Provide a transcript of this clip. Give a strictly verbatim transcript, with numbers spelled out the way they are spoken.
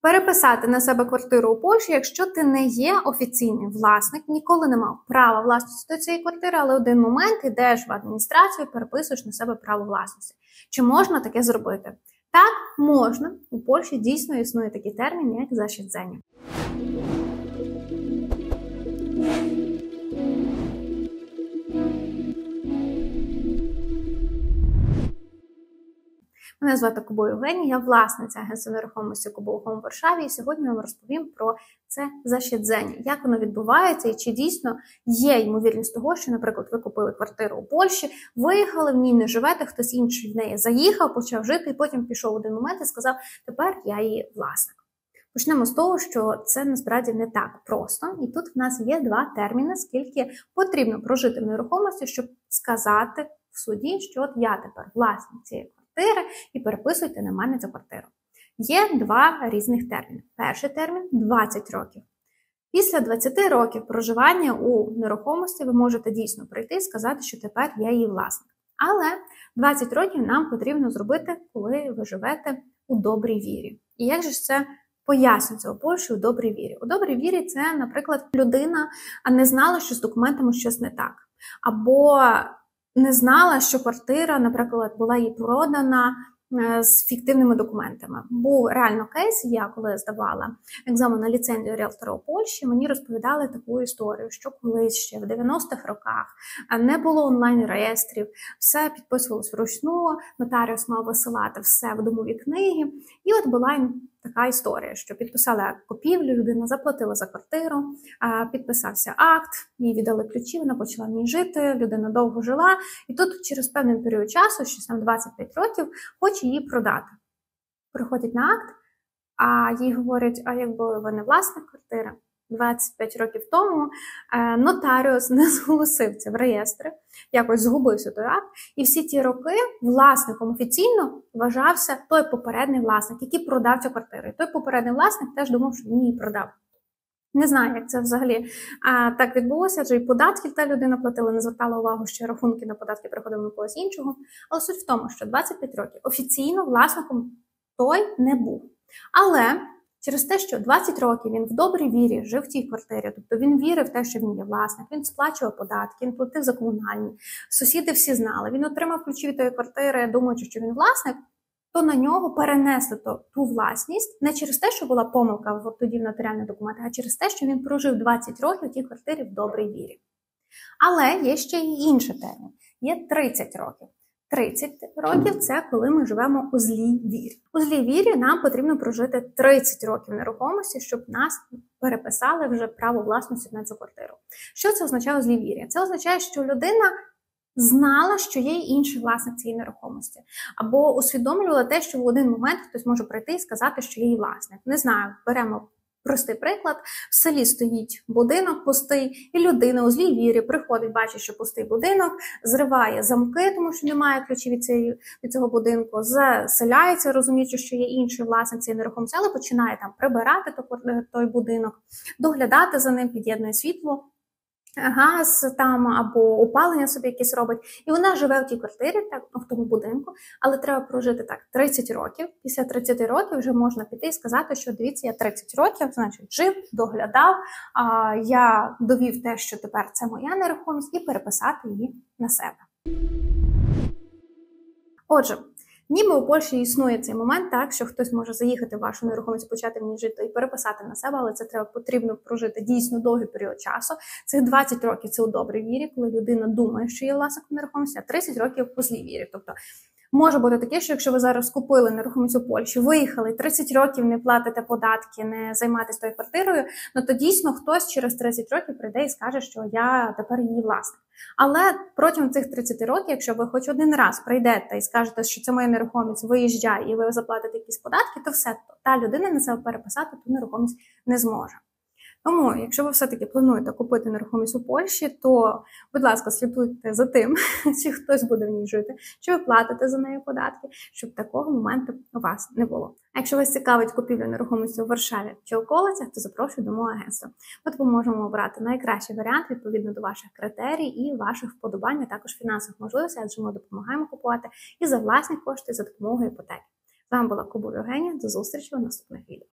Переписати на себе квартиру у Польщі, якщо ти не є офіційний власник, ніколи не мав права власності до цієї квартири, але в один момент йдеш в адміністрацію, переписуєш на себе право власності. Чи можна таке зробити? Так, можна. У Польщі дійсно існує такий термін, як защиdzenie. Мене звати Кубой Євгенія, я власниця агентства нерухомості Кубой Home в Варшаві, і сьогодні я вам розповім про це защиdzenie, як воно відбувається і чи дійсно є ймовірність того, що, наприклад, ви купили квартиру у Польщі, виїхали, в ній не живете, хтось інший в неї заїхав, почав жити і потім пішов в один момент і сказав, тепер я її власник. Почнемо з того, що це насправді не так просто, і тут в нас є два терміни, скільки потрібно прожити в нерухомості, щоб сказати в суді, що от я тепер власник цієї квартири і переписуйте на мене цю квартиру. Є два різних терміни. Перший термін – двадцять років. Після двадцяти років проживання у нерухомості ви можете дійсно прийти і сказати, що тепер я її власник. Але двадцять років нам потрібно зробити, коли ви живете у добрій вірі. І як же ж це пояснюється у Польщі у добрій вірі? У добрій вірі це, наприклад, людина не знала, що з документами щось не так. Або не знала, що квартира, наприклад, була їй продана з фіктивними документами. Був реально кейс, я коли здавала екзамен на ліцензію ріелтора у Польщі, мені розповідали таку історію, що колись ще в дев'яностих роках не було онлайн-реєстрів, все підписувалось вручну, нотаріус мав висилати все в домові книги. І от була така історія, що підписали акт купівлі, людина заплатила за квартиру, підписався акт, їй віддали ключі, вона почала в ній жити, людина довго жила, і тут через певний період часу, щось там двадцять п'ять років, хоче її продати. Приходять на акт, а їй говорять, а якби ви не власник квартири, двадцять п'ять років тому нотаріус не зголосився в реєстри, якось згубився той акт, і всі ті роки власником офіційно вважався той попередній власник, який продав цю квартиру. І той попередній власник теж думав, що він її продав. Не знаю, як це взагалі а, так відбулося, адже і податки та людина платила, не звертала увагу, що рахунки на податки приходили на когось іншого. Але суть в тому, що двадцять п'ять років офіційно власником той не був. Але через те, що двадцять років він в добрій вірі жив в тій квартирі, тобто він вірив в те, що він є власник, він сплачував податки, він платив за комунальні, сусіди всі знали, він отримав ключі від тої квартири, думаючи, що він власник, то на нього перенесли то, ту власність не через те, що була помилка в тоді в нотаріальних документах, а через те, що він прожив двадцять років в тій квартирі в добрій вірі. Але є ще й інший термін. Є тридцять років. тридцять років – це коли ми живемо у злій вірі. У злій вірі нам потрібно прожити тридцять років нерухомості, щоб нас переписали вже право власності на цю квартиру. Що це означає у злій вірі? Це означає, що людина знала, що є інший власник цієї нерухомості. Або усвідомлювала те, що в один момент хтось може прийти і сказати, що є її власник. Не знаю, беремо простий приклад. В селі стоїть будинок пустий, і людина у злій вірі приходить, бачить, що пустий будинок, зриває замки, тому що немає ключів від, цієї, від цього будинку, заселяється, розуміючи, що є інший власник цієї нерухомості, але починає там прибирати той будинок, доглядати за ним, під'єднує світло, газ там або опалення собі якісь робить. І вона живе в тій квартирі, так, в тому будинку, але треба прожити так тридцять років. Після тридцяти років вже можна піти і сказати, що дивіться, я тридцять років, значить, жив, доглядав, а, я довів те, що тепер це моя нерухомість, і переписати її на себе. Отже, ніби у Польщі існує цей момент, так, що хтось може заїхати в вашу нерухомість, почати в ній жити і переписати на себе, але це треба потрібно прожити дійсно довгий період часу. Цих двадцять років – це у добрій вірі, коли людина думає, що є власником нерухомості, а тридцять років – у злій вірі. Тобто може бути таке, що якщо ви зараз купили нерухомість у Польщі, виїхали, тридцять років не платите податки, не займаєтесь тою квартирою, ну то дійсно хтось через тридцять років прийде і скаже, що я тепер її власник. Але протягом цих тридцяти років, якщо ви хоч один раз прийдете і скажете, що це моя нерухомість, виїжджає і ви заплатите якісь податки, то все, та людина на себе переписати ту нерухомість не зможе. Тому, якщо ви все-таки плануєте купити нерухомість у Польщі, то, будь ласка, слідкуйте за тим, чи хтось буде в ній жити, чи ви платите за неї податки, щоб такого моменту у вас не було. А якщо вас цікавить купівля нерухомості у Варшаві чи околицях, то запрошую до мого агентства. Ми допоможемо обрати найкращий варіант відповідно до ваших критерій і ваших вподобань, а також фінансових можливостей, адже ми допомагаємо купувати і за власні кошти, і за допомогою іпотеки. З вами була Кубой Євгенія. До зустрічі у наступних відео.